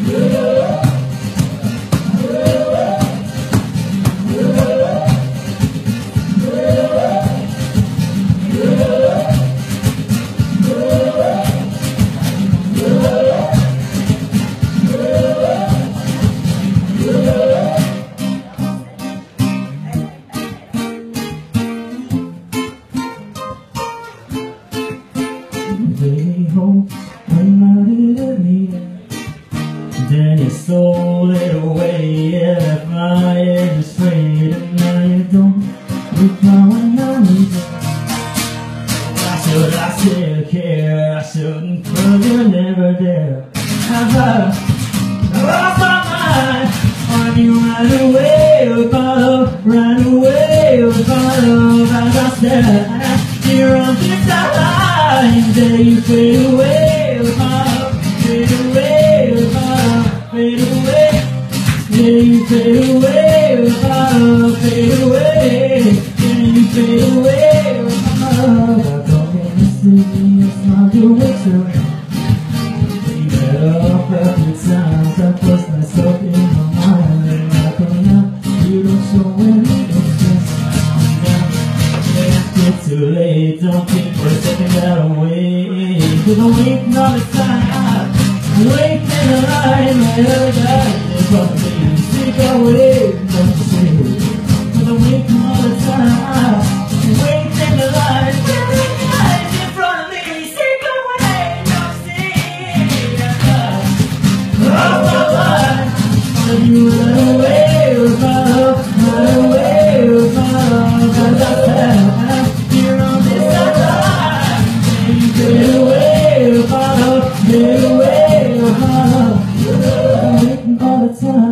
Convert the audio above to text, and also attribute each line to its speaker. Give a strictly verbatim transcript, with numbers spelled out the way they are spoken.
Speaker 1: Way home when I needed me, then you stole it away. Yeah, left my head straight, and now you don't reply when I need you. Why should I still care? I shouldn't, but you're never there. Have I lost my mind? Are you right away above, right away above? As I said, you're on this line. Then you fade away, above, fade away, above, fade away. Then you fade away, above, fade away. Then you fade away, above. I don't get to see, it's not your way to be better off every time. I force myself in my mind, and I come out, you don't show any interest. It's too late, don't think for a second that I'm waiting. Cause I'm waiting all the time, I'm waiting in the line. My other guy is probably sick away, don't you see? Cause I'm waiting all the time, I'm waiting in the line. My other guy is in front of me, sick away, don't you see? Off my line, are you run away with my love, run away with my love? Cause I said get away, follow, get away, follow. I'm waiting all the time.